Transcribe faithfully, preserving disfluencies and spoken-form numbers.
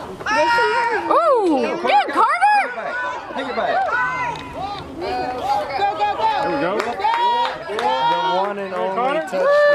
Ooh! Good, Carter! Take it back. There we go. The one and only touchdown.